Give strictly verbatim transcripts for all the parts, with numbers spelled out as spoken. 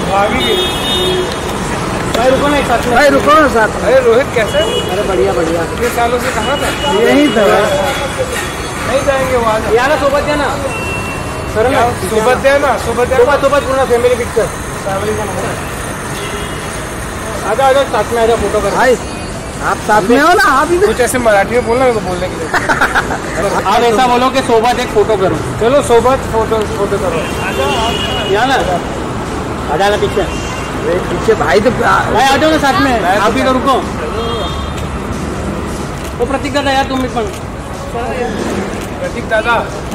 भाई रुको ना एक साथ, भाई रुको ना साथ। अरे रोहित कैसे? अरे बढ़िया बढ़िया। कितने सालों से कहाँ था? यही था। नहीं जाएंगे वहाँ, यार सोबत है ना, सोबत है ना, सोबत है, सोबत सोबत पूरा फैमिली पिक्चर, फैमिली का नंबर। आजा आजा साथ में आजा, फोटो कर भाई। आप साथ में हो ना, आप ही कुछ ऐसे मराठी में बोलना है तो बोलने के लिए। आप ऐसा बोलो कि सोबत एक फोटो करो। चलो सोबत फोटो फोटो करो। यहाँ ना आ जाना पीछे, पीछे भाई तो भाई आ जाओ ना साथ में। आप भी तो रुको, वो प्रतीक दादा यार तुम भी पण प्रतीक दादा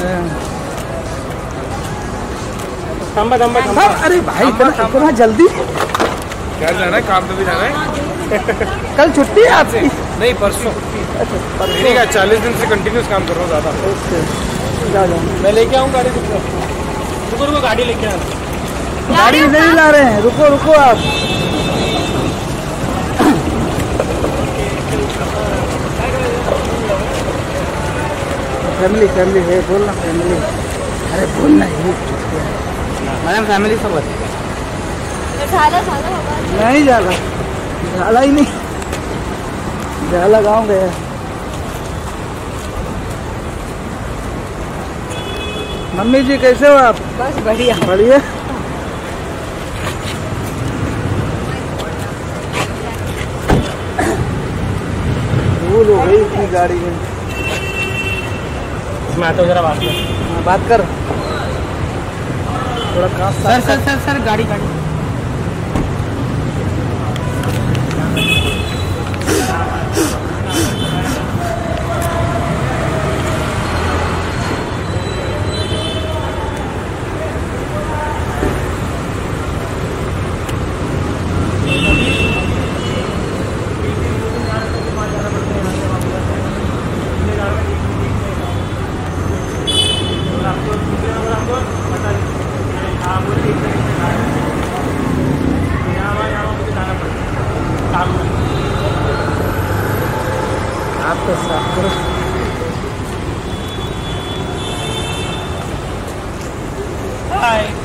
थम्बा थम्बा थम्बा। अरे भाई इतना इतना जल्दी क्या जाना है? काम पे भी जाना है। कल छुट्टी है आपसे? नहीं परसों। मेरी क्या चालीस दिन से कंटिन्यूस काम कर रहा हूँ ज़्यादा। मैं लेके आऊँ गाड़ी, रुको रुको रुको गाड़ी लेके आ। गाड़ी नहीं ला रहे हैं, रुको रुको आप। फैमिली फैमिली है, बोलना फैमिली। अरे बोलना ही मैडम, फॅमिली सोबत झालं झालं नहीं जाला, झाला ही नहीं, झाला गाँव गया। मम्मी जी कैसे हो आप? बस बढ़िया बढ़िया। भूल हो गई इतनी गाड़ी में। मैं आता हूँ जरा बात कर। बात कर थोड़ा काम। सर सर सर सर गाड़ी गाड़ी आप तो साफ करो। हाय